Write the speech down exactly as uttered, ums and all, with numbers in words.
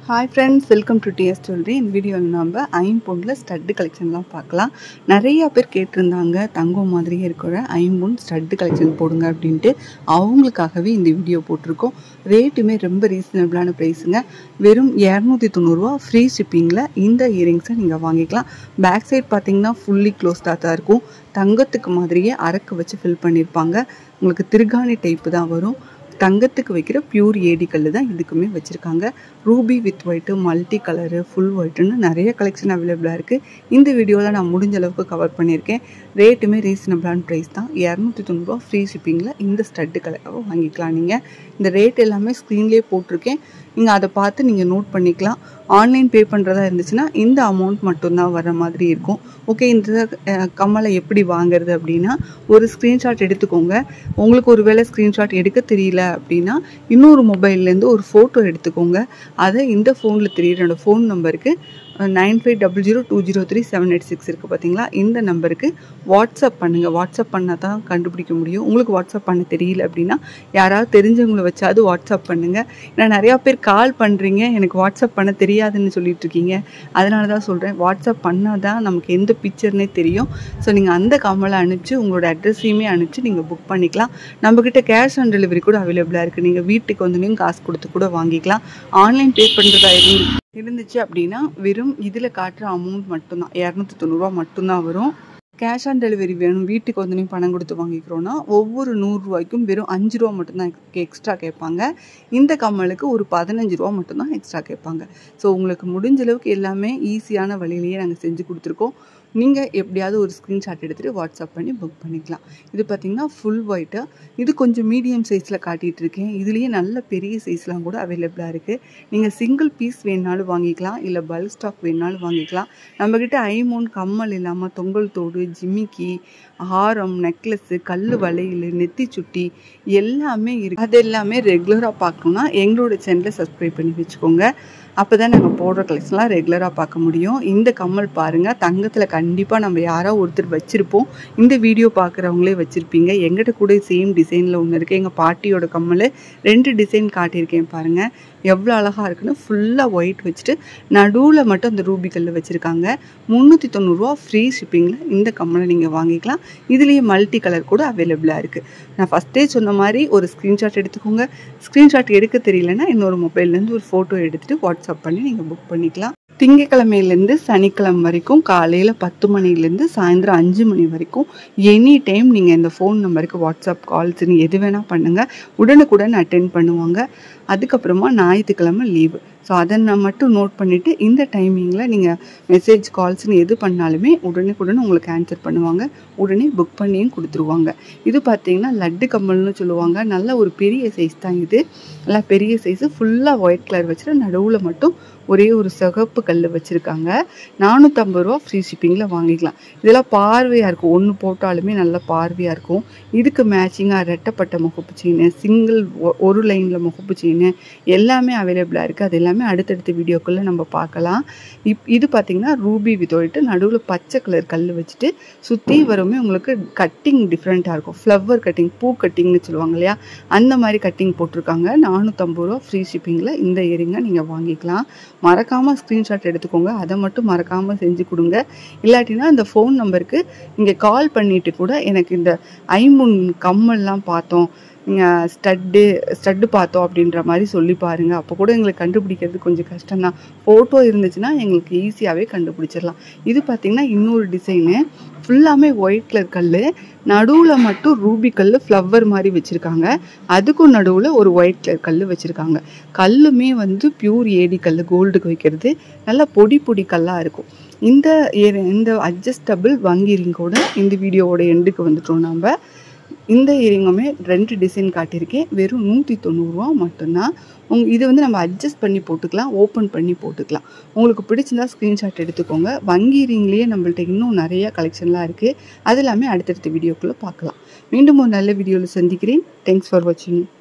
Hi friends, welcome to T S Jewelry. In video நம்ம ஐம்பொன்ல stud கலெக்ஷன்லாம் பார்க்கலாம். நிறைய பேர் கேட்டிருந்தாங்க தங்கம் மாதிரியே இருக்கிற ஐம்பொன் ஸ்டட் கலெக்ஷன் போடுங்க அப்படின்ட்டு. அவங்களுக்காகவே இந்த வீடியோ போட்டிருக்கோம். ரேட்டுமே ரொம்ப ரீசனபிளான ப்ரைஸுங்க. வெறும் இரநூத்தி தொண்ணூறு ரூபா ஃப்ரீ ஷிப்பிங்கில் இந்த இயரிங்ஸை நீங்கள் வாங்கிக்கலாம். பேக் சைட் பார்த்தீங்கன்னா ஃபுல்லி க்ளோஸ்டாக தான் இருக்கும். தங்கத்துக்கு மாதிரியே அரக்கு வச்சு ஃபில் பண்ணியிருப்பாங்க. உங்களுக்கு திருகாணி டைப்பு தான் வரும். தங்கத்துக்கு வைக்கிற பியூர் ஏடி கல் தான் இதுக்குமே வச்சுருக்காங்க. Ruby with white, multi colour, full ஒயிட்டுன்னு நிறைய கலெக்ஷன் அவைலபிளாக இருக்குது. இந்த வீடியோவில் நான் முடிஞ்ச அளவுக்கு கவர் பண்ணியிருக்கேன். ரேட்டுமே ரீசனபிளான ப்ரைஸ் தான். இரநூத்தி தொண்ணூறுரூவா ஃப்ரீ ஷிப்பிங்கில் இந்த ஸ்டட்டு கலெக்டாக வாங்கிக்கலாம். நீங்கள் இந்த ரேட் எல்லாமே ஸ்க்ரீன்லேயே போட்டிருக்கேன். நீங்கள் அதை பார்த்து நீங்கள் நோட் பண்ணிக்கலாம். ஆன்லைன் பே பண்ணுறதா இருந்துச்சுன்னா இந்த அமௌண்ட் மட்டும்தான் வர மாதிரி இருக்கும். ஓகே, இந்த கம்மலை எப்படி வாங்குறது அப்படின்னா, ஒரு ஸ்க்ரீன்ஷாட் எடுத்துக்கோங்க. உங்களுக்கு ஒரு வேளை ஸ்க்ரீன்ஷாட் எடுக்க தெரியல அப்படின்னா இன்னொரு மொபைல்லேருந்து ஒரு ஃபோட்டோ எடுத்துக்கோங்க. அதை இந்த ஃபோனில் தெரியுற என்னோடய ஃபோன் நம்பருக்கு nine five double zero two zero three seven eight six இருக்குது பார்த்தீங்களா, இந்த நம்பருக்கு வாட்ஸ்அப் பண்ணுங்கள். வாட்ஸ்அப் பண்ணால் தான் கண்டுபிடிக்க முடியும். உங்களுக்கு வாட்ஸ்அப் பண்ண தெரியல அப்படின்னா யாராவது தெரிஞ்சவங்களை வச்சாவது வாட்ஸ்அப் பண்ணுங்கள். ஏன்னா நிறையா பேர் கால் பண்ணுறீங்க, எனக்கு வாட்ஸ்அப் பண்ண தெரியாதுன்னு சொல்லிட்டு இருக்கீங்க. அதனால தான் சொல்கிறேன், வாட்ஸ்அப் பண்ணால் தான் நமக்கு எந்த பிக்சர்னே தெரியும். ஸோ நீங்கள் அந்த கம்மலை அனுப்பிச்சு உங்களோட அட்ரஸையுமே அனுப்பிச்சு நீங்கள் புக் பண்ணிக்கலாம். நம்மக்கிட்ட கேஷ் ஆன் டெலிவரி கூட அவைலபிளாக இருக்குது. நீங்கள் வீட்டுக்கு வந்து நீங்கள் காசு கொடுத்து கூட வாங்கிக்கலாம். ஆன்லைன் பே பண்ணுறதா இருந்து இருந்துச்சு அப்படின்னா வெறும் இதில் காட்டுற அமௌண்ட் மட்டும்தான், இரநூத்தி தொண்ணூறுரூவா மட்டும்தான் வரும். கேஷ் ஆன் டெலிவரி வேணும், வீட்டுக்கு வந்து நீங்கள் பணம் கொடுத்து வாங்கிக்கிறோன்னா ஒவ்வொரு நூறுரூவாய்க்கும் வெறும் அஞ்சு ரூபா மட்டும்தான் எக்ஸ்ட்ரா கேட்பாங்க. இந்த கம்மலுக்கு ஒரு பதினஞ்சு ரூபா மட்டும்தான் எக்ஸ்ட்ரா கேட்பாங்க. ஸோ உங்களுக்கு முடிஞ்ச அளவுக்கு எல்லாமே ஈஸியான வழியிலேயே நாங்கள் செஞ்சு கொடுத்துருக்கோம். நீங்கள் எப்படியாவது ஒரு ஸ்க்ரீன்ஷாட் எடுத்துகிட்டு வாட்ஸ்அப் பண்ணி புக் பண்ணிக்கலாம். இது பார்த்திங்கன்னா ஃபுல் ஒயிட்டு. இது கொஞ்சம் மீடியம் சைஸில் காட்டிகிட்டு இருக்கேன். இதுலேயே நல்ல பெரிய சைஸ்லாம் கூட அவைலபிளாக இருக்குது. நீங்கள் சிங்கிள் பீஸ் வேணுனாலும் வாங்கிக்கலாம், இல்லை பல்க் ஸ்டாக் வேணுனாலும் வாங்கிக்கலாம். நம்மக்கிட்ட ஐம்பொன் கம்மல் இல்லாமல் தொங்கல் தோடு, ஜிமிக்கி, ஹாரம், நெக்லஸ்ஸு, கல் வளையல், நெத்தி சுட்டி எல்லாமே இருக்குது. அது எல்லாமே ரெகுலராக பார்க்கணுன்னா எங்களோட சேனலை சப்ஸ்கிரைப் பண்ணி வச்சுக்கோங்க. அப்போ தான் நாங்கள் போடுற கலெக்ஷன்லாம் ரெகுலராக பார்க்க முடியும். இந்த கம்மல் பாருங்கள், தங்கத்தில் கண்டிப்பாக நம்ம யாரோ ஒருத்தர் வச்சுருப்போம். இந்த வீடியோ பார்க்குறவங்களே வச்சுருப்பீங்க. எங்கிட்ட கூட சேம் டிசைனில் ஒன்று இருக்குது. எங்கள் பாட்டியோட கம்மல் ரெண்டு டிசைன் காட்டியிருக்கேன் பாருங்கள், எவ்வளோ அழகாக இருக்குன்னு. ஃபுல்லாக ஒயிட் வச்சுட்டு நடுவில் மட்டும் அந்த ரூபி கல் வச்சுருக்காங்க. முந்நூற்றி தொண்ணூறுரூவா ஃப்ரீ ஷிப்பிங்கில் இந்த கம்மலை நீங்கள் வாங்கிக்கலாம். இதுலேயே மல்டி கலர் கூட அவைலபிளாக இருக்குது. நான் ஃபஸ்ட்டே சொன்ன மாதிரி ஒரு ஸ்க்ரீன்ஷாட் எடுத்துக்கோங்க. ஸ்க்ரீன்ஷாட் எடுக்க தெரியலன்னா இன்னொரு மொபைல்லேருந்து ஒரு ஃபோட்டோ எடுத்துகிட்டு வாட்ஸ்அப் பண்ணி நீங்கள் புக் பண்ணிக்கலாம். திங்கக்கிழமையிலேருந்து சனிக்கிழமை வரைக்கும் காலையில் பத்து மணிலேருந்து சாயந்தரம் அஞ்சு மணி வரைக்கும் எனி டைம் நீங்கள் இந்த ஃபோன் நம்பருக்கு வாட்ஸ்அப் கால்ஸ்ன்னு எது வேணால் பண்ணுங்கள். உடனுக்குடன் அட்டென்ட் பண்ணுவாங்க. அதுக்கப்புறமா ஞாயிற்றுக்கிழமை லீவு. ஸோ அதை நான் மட்டும் நோட் பண்ணிவிட்டு இந்த டைமிங்கில் நீங்கள் மெசேஜ் கால்ஸ்ன்னு எது பண்ணாலுமே உடனுக்குடன் உங்களுக்கு ஆன்சர் பண்ணுவாங்க. உடனே புக் பண்ணியும் கொடுத்துருவாங்க. இது பார்த்திங்கன்னா லட்டு கம்மல்னு சொல்லுவாங்க. நல்ல ஒரு பெரிய சைஸ் தான் இது. நல்லா பெரிய சைஸு, ஃபுல்லாக ஒயிட் கலர் வச்சுட்டு நடுவில் மட்டும் ஒரே ஒரு சிகப்பு கல் வச்சுருக்காங்க. நானூற்றம்பது ரூபா ஃப்ரீ ஷிப்பிங்கில் வாங்கிக்கலாம். இதெல்லாம் பார்வையாக இருக்கும், ஒன்று போட்டாலுமே நல்ல பார்வையாக இருக்கும். இதுக்கு மேட்சிங்காக ரெட்டப்பட்ட முகப்பு செயின், சிங்கிள் ஒரு லைனில் முகப்பு செயின் எல்லாமே அவைலபிளாக இருக்குது. அது எல்லாமே அடுத்தடுத்த வீடியோக்குள்ளே நம்ம பார்க்கலாம். இப் இது பார்த்திங்கன்னா ரூபி வித் ஒயிட்டு, நடுவில் பச்சை கலர் கல் வச்சுட்டு சுற்றி வருமே உங்களுக்கு கட்டிங் டிஃப்ரெண்ட்டாக இருக்கும். ஃப்ளவர் கட்டிங், பூ கட்டிங்னு சொல்லுவாங்க இல்லையா, அந்த மாதிரி கட்டிங் போட்டிருக்காங்க. நானூற்றம்பது ரூபா ஃப்ரீ ஷிப்பிங்கில் இந்த இயரிங்கை நீங்கள் வாங்கிக்கலாம். மறக்காமல் ஸ்க்ரீன்ஷாட் எடுத்துக்கோங்க. அதை மட்டும் மறக்காமல் செஞ்சு கொடுங்க. இல்லாட்டினா இந்த ஃபோன் நம்பருக்கு நீங்கள் கால் பண்ணிவிட்டு கூட எனக்கு இந்த ஐம்பொன் கம்மல்லாம் பார்த்தோம், நீங்கள் ஸ்டட்டு ஸ்டட்டு பார்த்தோம் அப்படின்ற மாதிரி சொல்லி பாருங்கள். அப்போ கூட எங்களுக்கு கண்டுபிடிக்கிறது கொஞ்சம் கஷ்டம்தான். ஃபோட்டோ இருந்துச்சுன்னா எங்களுக்கு ஈஸியாகவே கண்டுபிடிச்சிடலாம். இது பார்த்திங்கன்னா இன்னொரு டிசைனு, ஃபுல்லாமே ஒயிட் கலர் கல், நடுவில் மட்டும் ரூபி கல் ஃப்ளவர் மாதிரி வச்சுருக்காங்க. அதுக்கும் நடுவில் ஒரு ஒயிட் கலர் கல் வச்சுருக்காங்க. கல்லுமே வந்து பியூர் ஏடி கல், கோல்டுக்கு வைக்கிறது. நல்லா பொடி பொடி கல்லாக இருக்கும். இந்த இந்த அட்ஜஸ்டபிள் வங்கிரிங்கோட இந்த வீடியோவோட எண்டுக்கு வந்துட்டோம். நம்ம இந்த இயரிங்குமே ரெண்டு டிசைன் காட்டியிருக்கேன். வெறும் நூற்றி தொண்ணூறுரூவா மட்டும்தான். உங் இது வந்து நம்ம அட்ஜஸ்ட் பண்ணி போட்டுக்கலாம், ஓப்பன் பண்ணி போட்டுக்கலாம். உங்களுக்கு பிடிச்சிருந்தா ஸ்க்ரீன்ஷாட் எடுத்துக்கோங்க. வங்கி இயரிங்லேயே நம்மள்ட்ட இன்னும் நிறைய கலெக்ஷன்லாம் இருக்குது. அது எல்லாமே அடுத்தடுத்த வீடியோக்குள்ளே பார்க்கலாம். மீண்டும் ஒரு நல்ல வீடியோவில் சந்திக்கிறேன். தேங்க்ஸ் ஃபார் வாட்சிங்.